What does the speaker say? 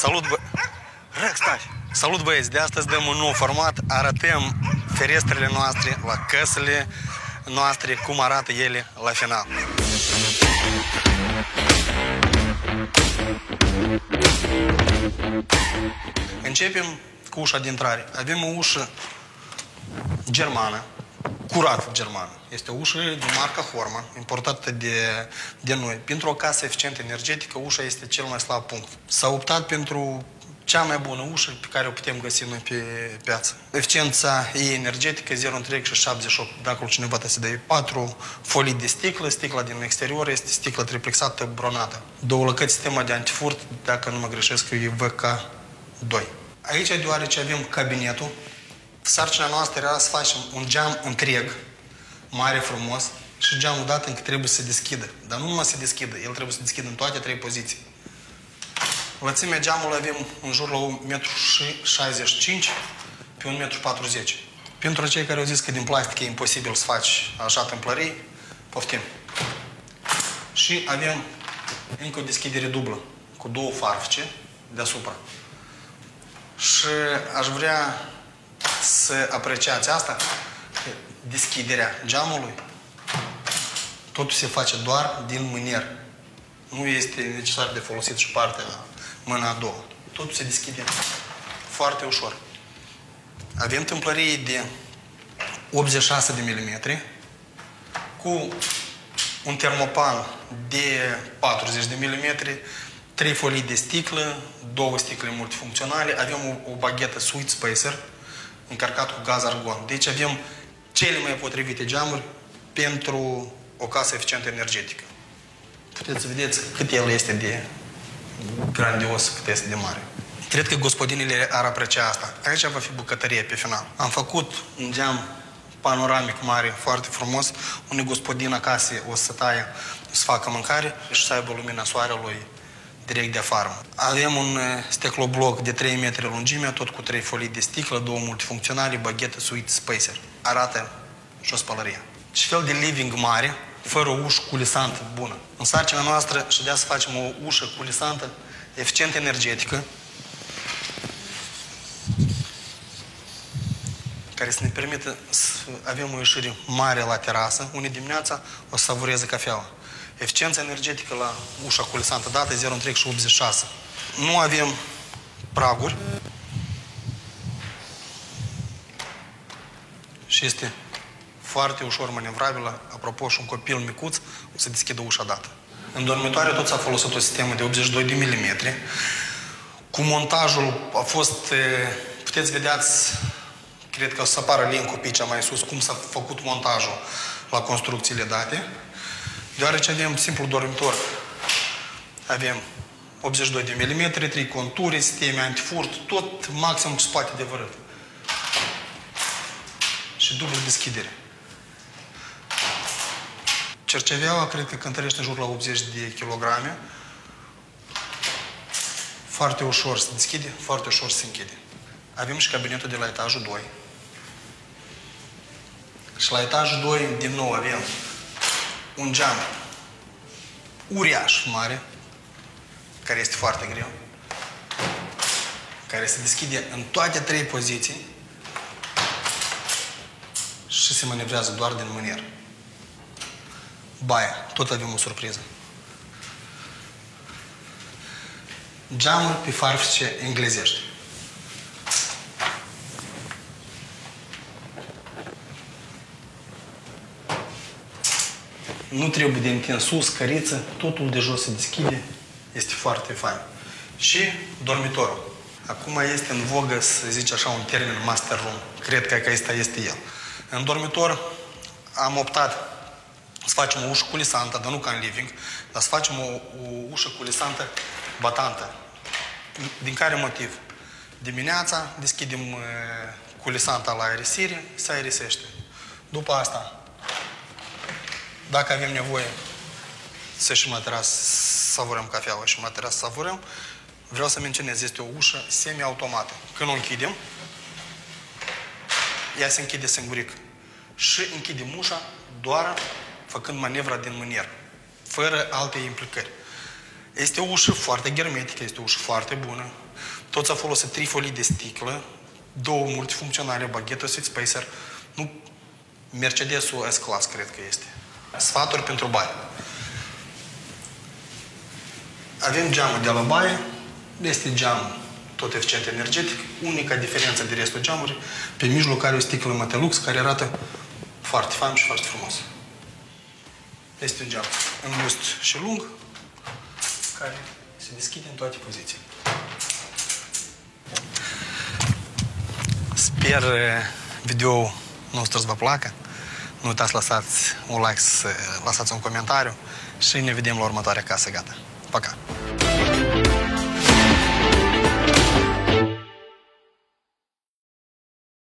Salut, Salut băieți! De astăzi dăm un nou format, arătăm ferestrele noastre la căsile noastre, cum arată ele la final. Începem cu ușa de intrare. Avem o ușă germană, curat germană. Este o ușă de marca Horman, importată de noi. Pentru o casă eficientă energetică, ușa este cel mai slab punct. S-a optat pentru cea mai bună ușă pe care o putem găsi noi pe piață. Eficiența ei energetică 0,78. Dacă cineva se dă 4 folii de sticlă, sticla din exterior este sticlă triplexată bronată. Două lăcăți sistema de antifurt, dacă nu mă greșesc, e VK2. Aici, deoarece avem cabinetul, sarcina noastră era să facem un geam întreg, mare, frumos, și geamul dat încă trebuie să se deschidă. Dar nu numai să se deschidă, el trebuie să se deschidă în toate 3 poziții. Lățimea geamului avem în jur la 1,65 m pe 1,40 m. Pentru cei care au zis că din plastic e imposibil să faci așa tâmplării, poftim. Și avem încă o deschidere dublă, cu 2 farfece deasupra. Și aș vrea să apreciați asta, că deschiderea geamului, totul se face doar din mâner. Nu este necesar de folosit și partea mâna a doua. Totul se deschide foarte ușor. Avem tâmplărie de 86 de mm cu un termopan de 40 de mm, 3 folii de sticlă, 2 sticle multifuncționale, avem o baghetă Sweet Spacer încărcat cu gaz argon. Deci avem cele mai potrivite geamuri pentru o casă eficientă energetică. Puteți să vedeți cât el este de grandios, cât este de mare. Cred că gospodinile ar aprecia asta. Aici va fi bucătărie pe final. Am făcut un geam panoramic mare, foarte frumos, unde gospodin acasă o să taie, să facă mâncare și să aibă lumina soarelui direct de afară. Avem un sticlobloc de 3 metri lungime, tot cu 3 folii de sticlă, 2 multifuncționale, baghetă Sweet Spacer. Arată și o spălărie. Ce fel de living mare, fără o ușă culisantă bună. În sarcina noastră și de să facem o ușă culisantă, eficientă energetică, care să ne permită să avem o ieșire mare la terasă, unde dimineața o să savureze cafeaua. Eficiența energetică la ușa culisantă dată 0,86. Nu avem praguri și este foarte ușor manevrabilă. Apropo, și un copil micuț o să deschidă ușa dată. În dormitoare tot s-a folosit o sistemă de 82 de mm. Cu montajul a fost, puteți vedeați, cred că o să apară link-ul pe aici mai sus, cum s-a făcut montajul la construcțiile date. Deoarece avem simplu dormitor, avem 82 de mm, 3 conturi, sisteme antifurt, tot maxim ce se poate de vărât. Și dublă deschidere. Cerceveaua cred că cântărește în jur la 80 de kilograme. Foarte ușor se deschide, foarte ușor se închide. Avem și cabinetul de la etajul 2. Și la etajul 2, din nou, avem un geam uriaș mare, care este foarte greu, care se deschide în toate 3 poziții și se manevrează doar din mâner. Baia, tot avem o surpriză. Geamuri pe farfece englezești. Nu trebuie de întins sus, căriță, totul de jos se deschide, este foarte fain. Și dormitorul. Acum este în vogă, să zice așa, un termen master room. Cred că ăsta este el. În dormitor am optat să facem o ușă culisantă, dar nu ca în living, dar să facem o ușă culisantă batantă. Din care motiv? Dimineața deschidem culisanta la aerisire, se aerisește. După asta, dacă avem nevoie să ieșim la terasă, să savurăm cafeaua și la terasă să savurăm, vreau să menționez, este o ușă semi-automată. Când o închidem, ea se închide singuric. Și închidem ușa doar făcând manevra din mânier, fără alte implicări. Este o ușă foarte hermetică, este o ușă foarte bună. Toți au folosit 3 folii de sticlă, 2 multifuncționale, baghetă, seat spacer. Nu, Mercedes-ul S-Class, cred că este. Sfaturi pentru baie. Avem geamul de la baie, este geamul tot eficient energetic, unica diferență de restul geamului, pe mijloc are o sticlă Matelux care arată foarte fain și foarte frumos. Este un geam îngust și lung, care se deschide în toate pozițiile. Sper video-ul nostru să vă placă. Nu uitați să lăsați un like, să lăsați un comentariu și ne vedem la următoarea casă gata. Пока!